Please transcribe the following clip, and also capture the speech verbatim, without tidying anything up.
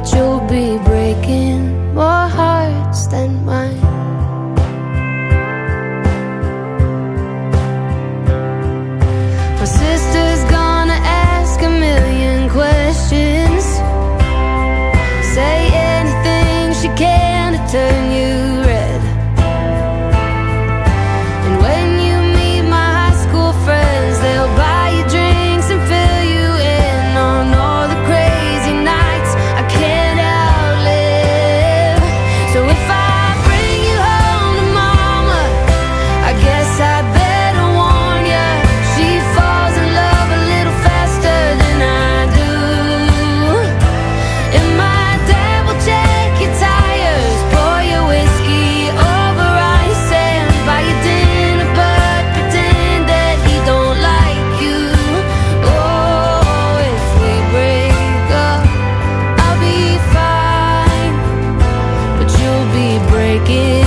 but you'll be breaking more hearts than mine. My sister's gonna ask a million questions, say anything she can to turn you red. And when you meet my high school friends, they'll buy you drinks and fill you in on all the crazy nights I can't outlive. So if I bring you home to mama, I guess I better warn ya, she falls in love a little faster than I do. And my dad will check your tires, pour your whiskey over ice, and buy you dinner but pretend that he don't like you. Oh, if we break up, I'll be fine, but you'll be breaking